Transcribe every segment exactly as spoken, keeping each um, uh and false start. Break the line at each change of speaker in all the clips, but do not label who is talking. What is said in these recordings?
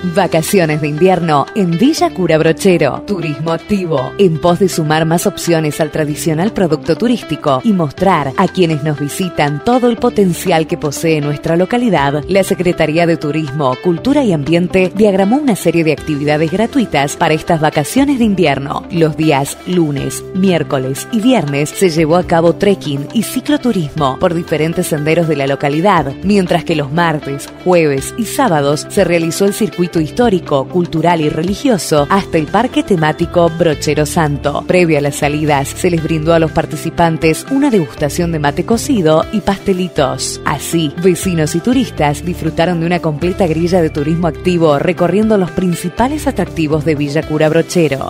Vacaciones de invierno en Villa Cura Brochero. Turismo activo, en pos de sumar más opciones al tradicional producto turístico y mostrar a quienes nos visitan todo el potencial que posee nuestra localidad. La Secretaría de Turismo, Cultura y Ambiente diagramó una serie de actividades gratuitas para estas vacaciones de invierno. Los días lunes, miércoles y viernes se llevó a cabo trekking y cicloturismo por diferentes senderos de la localidad, mientras que los martes, jueves y sábados se realizó el circuito histórico, cultural y religioso hasta el parque temático Brochero Santo. Previo a las salidas, se les brindó a los participantes una degustación de mate cocido y pastelitos. Así, vecinos y turistas disfrutaron de una completa grilla de turismo activo recorriendo los principales atractivos de Villa Cura Brochero.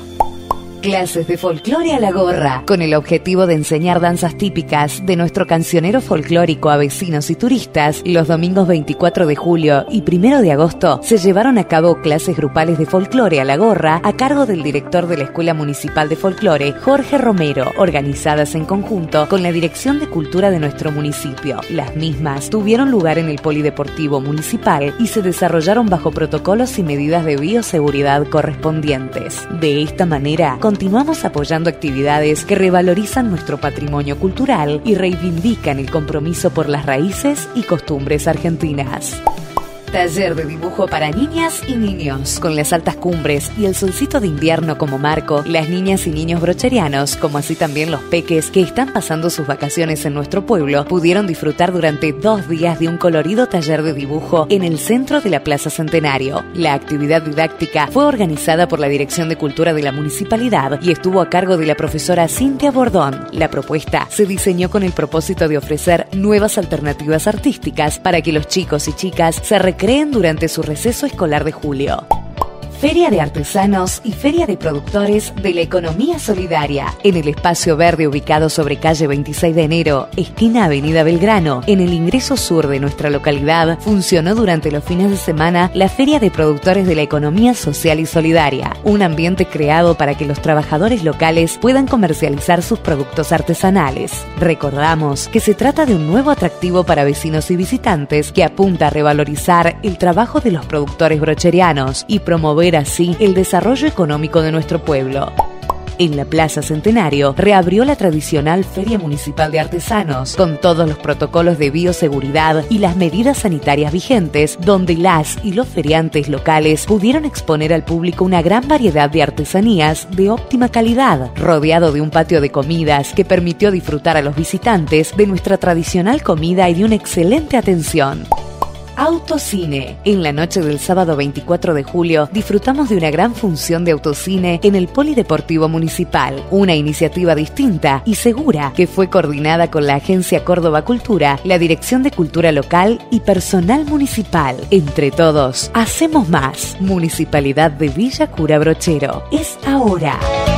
Clases de folclore a la gorra, con el objetivo de enseñar danzas típicas de nuestro cancionero folclórico a vecinos y turistas. Los domingos veinticuatro de julio y primero de agosto se llevaron a cabo clases grupales de folclore a la gorra a cargo del director de la Escuela Municipal de Folclore, Jorge Romero, organizadas en conjunto con la Dirección de Cultura de nuestro municipio. Las mismas tuvieron lugar en el Polideportivo Municipal y se desarrollaron bajo protocolos y medidas de bioseguridad correspondientes. De esta manera, continuamos apoyando actividades que revalorizan nuestro patrimonio cultural y reivindican el compromiso por las raíces y costumbres argentinas. Taller de dibujo para niñas y niños. Con las altas cumbres y el solcito de invierno como marco, las niñas y niños brocherianos, como así también los peques que están pasando sus vacaciones en nuestro pueblo, pudieron disfrutar durante dos días de un colorido taller de dibujo en el centro de la Plaza Centenario. La actividad didáctica fue organizada por la Dirección de Cultura de la Municipalidad y estuvo a cargo de la profesora Cintia Bordón. La propuesta se diseñó con el propósito de ofrecer nuevas alternativas artísticas para que los chicos y chicas se recreen durante su receso escolar de julio. Feria de Artesanos y Feria de Productores de la Economía Solidaria. En el espacio verde ubicado sobre calle veintiséis de enero, esquina Avenida Belgrano, en el ingreso sur de nuestra localidad, funcionó durante los fines de semana la Feria de Productores de la Economía Social y Solidaria, un ambiente creado para que los trabajadores locales puedan comercializar sus productos artesanales. Recordamos que se trata de un nuevo atractivo para vecinos y visitantes que apunta a revalorizar el trabajo de los productores brocherianos y promover así el desarrollo económico de nuestro pueblo. En la Plaza Centenario reabrió la tradicional Feria Municipal de Artesanos, con todos los protocolos de bioseguridad y las medidas sanitarias vigentes, donde las y los feriantes locales pudieron exponer al público una gran variedad de artesanías de óptima calidad, rodeado de un patio de comidas que permitió disfrutar a los visitantes de nuestra tradicional comida y de una excelente atención. Autocine. En la noche del sábado veinticuatro de julio disfrutamos de una gran función de autocine en el Polideportivo Municipal, una iniciativa distinta y segura que fue coordinada con la Agencia Córdoba Cultura, la Dirección de Cultura Local y personal municipal. Entre todos, hacemos más. Municipalidad de Villa Cura Brochero. Es ahora.